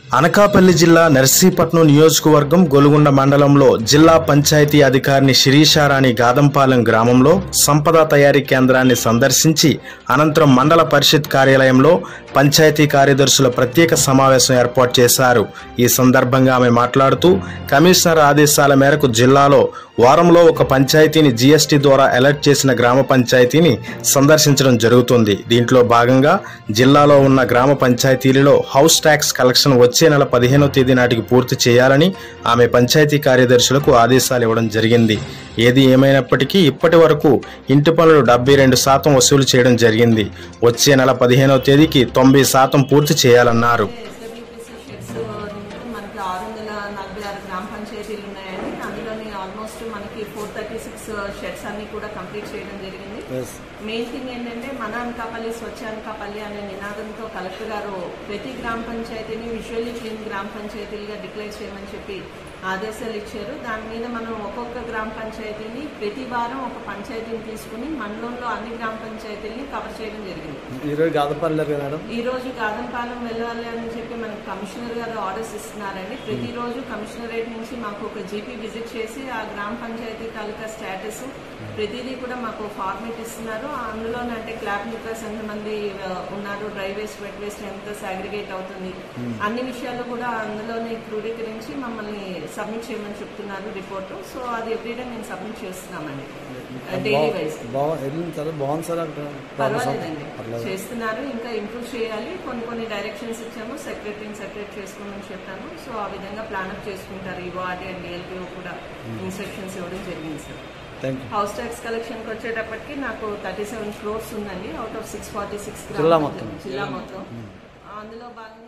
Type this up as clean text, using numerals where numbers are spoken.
అనకాపల్లి జిల్లా నర్సీపట్నం నియోజకవర్గం గొలుగొండ మండలంలో జిల్లా పంచాయతీ అధికారిని శిరీషారాణి గాదంపాలెం గ్రామంలో సంపద తయారీ కేంద్రాన్ని సందర్శించి అనంతరం మండల పరిషత్ కార్యాలయంలో పంచాయతీ కార్యదర్శుల ప్రత్యేక సమావేశం ఏర్పాటు చేశారు। ఈ సందర్భంగా ఆమె మాట్లాడుతూ కమిషనర్ ఆదేశాల మేరకు జిల్లాలో వారంలో ఒక పంచాయతీని జీఎస్టీ ద్వారా అలర్ట్ చేసిన గ్రామ పంచాయతీని సందర్శించడం జరుగుతుంది। దీంట్లో భాగంగా జిల్లాలో ఉన్న గ్రామ పంచాయతీలలో హౌస్ ట్యాక్స్ కలెక్షన్ వచ్చే నెల 15వ తేదీ నాటికి పూర్తి చేయాలని ఆమె పంచాయతీ కార్యదర్శులకు ఆదేశాలు ఇవ్వడం జరిగింది। ఏది ఏమైనప్పటికీ ఇప్పటి వరకు ఇంటి పనులు 72% వసూలు చేయడం జరిగింది। వచ్చే నెల 15వ తేదీకి 90% పూర్తి చేయాలన్నారు। గ్రామ పంచాయతీలు ఉన్నాయండి, అందులోని ఆల్మోస్ట్ మనకి 436 షెడ్స్ అన్ని కూడా కంప్లీట్ చేయడం జరిగింది। మెయిన్ థింగ్ ఏంటంటే మన అనకాపల్లి స్వచ్ఛ అనకాపల్లి అనే నినాదంతో కలెక్టర్ గారు ప్రతి గ్రామ పంచాయతీని విజువల్లీ క్లీన్ గ్రామ పంచాయతీలుగా డిక్లేర్ చేయమని చెప్పి ఆదేశాలు ఇచ్చారు। దాని మీద మనం ఒక్కొక్క గ్రామ పంచాయతీని ప్రతి వారం ఒక పంచాయతీని తీసుకుని మండలంలో అన్ని గ్రామ పంచాయతీలని కవర్ చేయడం జరిగింది। ఈ రోజు గాదంపాలెం వెళ్ళాలి అని చెప్పి మనకు కమిషనర్ గారు ఆర్డర్స్ ఇస్తున్నారండి। ప్రతిరోజు కమిషనరేట్ నుంచి మాకు ఒక జీపీ విజిట్ చేసి ఆ గ్రామ పంచాయతీ తాలూకా స్టేటస్ ప్రతిదీ కూడా మాకు ఫార్మేట్ ఇస్తున్నారు। అందులోనే అంటే క్లాబ్ లిక్కర్స్ ఎంతమంది ఉన్నారు, డ్రై వేస్ట్ వెట్ వేస్ట్ ఎంత సాగ్రిగేట్ అవుతుంది, అన్ని విషయాలు కూడా అందులోనే క్రోడీకరించి మమ్మల్ని సబ్మిట్ చేయమని చెప్తున్నారు రిపోర్టు। సో అది ఎవ్రీడే మేము సబ్మిట్ చేస్తున్నామండి డైలీ వైజ్। పర్వాలేదండి, చేస్తున్నారు, ఇంకా ఇంప్రూవ్ చేయాలి। కొన్ని డైరెక్షన్స్ ఇచ్చాము, సెక్రటరీని సెపరేట్ చేసుకోమని చెప్పాము। సో ఆ విధంగా ప్లాన్ అప్ చేసుకుంటారు। ఈ వార్డ్ అండ్ డిఎల్పిఓ కూడా ఇన్స్ట్రక్షన్స్ ఇవ్వడం జరిగింది సార్। హౌస్ ట్యాక్స్ కలెక్షన్ కి వచ్చేటప్పటికి నాకు 37 crores ఉందండి, అవుట్ ఆఫ్ 646 జిల్లా మొత్తం। అందులో భాగంగా